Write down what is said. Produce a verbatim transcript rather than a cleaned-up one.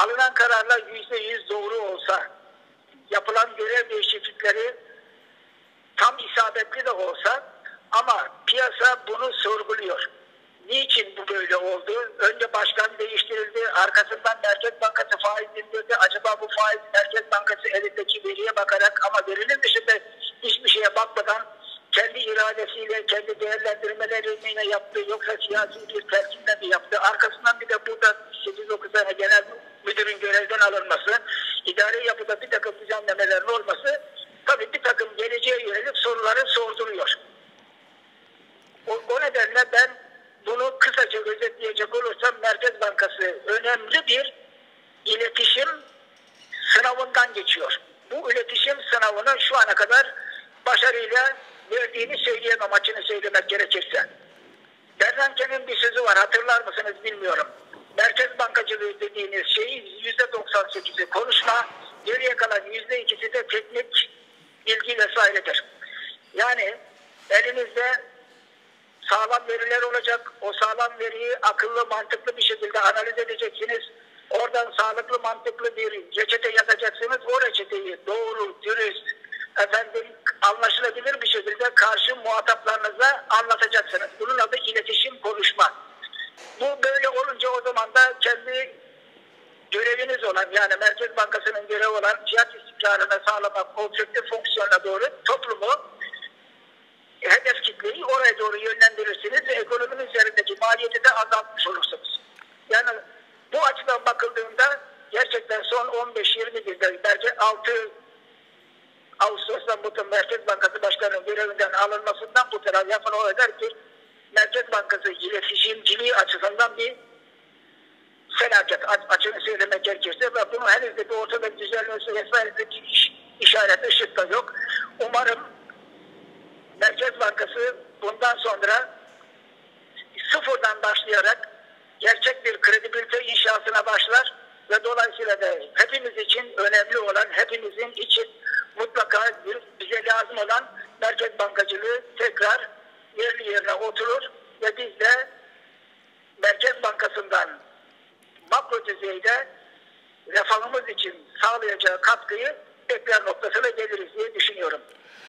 alınan kararlar yüzde yüz doğru olsa, yapılan görev değişiklikleri tam isabetli de olsa ama piyasa bunu sorguluyor. Niçin bu böyle oldu? Önce başkan değiştirildi, arkasından Merkez Bankası faiz indirdi. Acaba bu faiz Merkez Bankası elindeki veriye bakarak ama verinin dışında hiçbir şeye bakmadan kendi iradesiyle, kendi değerlendirmeleriyle yaptı, yoksa siyasi bir telkinle mi yaptı? Arkasından bir de burada sekiz dokuz tane genel müdürün görevden alınması, idari yapıda bir takım düzenlemelerin olması tabii bir takım geleceğe yönelik soruları sorduruyor. O, o nedenle ben bunu kısaca özetleyecek olursam Merkez Bankası önemli bir iletişim sınavından geçiyor. Bu iletişim sınavını şu ana kadar başarıyla verdiğini söyleyemem, açını söylemek gerekirse. Bernanke'nin bir sözü var, hatırlar mısınız bilmiyorum. Merkez bankacılığı dediğiniz şeyi yüzde doksan sekizi konuşma, geriye kalan yüzde ikisi de teknik bilgi vesairedir. Yani elinizde sağlam veriler olacak. O sağlam veriyi akıllı, mantıklı bir şekilde analiz edeceksiniz. Oradan sağlıklı, mantıklı bir reçete yazacaksınız. O reçeteyi doğru, dürüst, efendim anlaşılabilir bir şekilde karşı muhataplarınıza anlatacaksınız. Bunun adı iletişim, konuşma. Bu böyle olunca o zaman da kendi göreviniz olan, yani Merkez Bankası'nın görevi olan fiyat istikrarını sağlamak, objektif fonksiyona doğru toplumu, hedef kitleyi oraya doğru yönlendirirsiniz ve ekonominin üzerindeki maliyeti de azaltmış olursunuz. Yani bu açıdan bakıldığında gerçekten son on beş yirmi yılda belki altı Ağustos'tan bu Merkez Bankası Başkanı'nın görevinden alınmasından bu taraf yapın o eder ki Merkez Bankası iletişimciliği açısından bir felaket, açığını söylemek gerekirse ve bunu henüz de bir ortada düzenlemesi vesaire bir iş, işaret ışık da yok. Umarım Merkez Bankası bundan sonra sıfırdan başlayarak gerçek bir kredibilite inşasına başlar ve dolayısıyla da hepimiz için önemli olan, hepimizin için mutlaka bize lazım olan merkez bankacılığı tekrar yerli yerine oturur ve biz de Merkez Bankası'ndan makro düzeyde refahımız için sağlayacağı katkıyı tekrar noktasına geliriz diye düşünüyorum.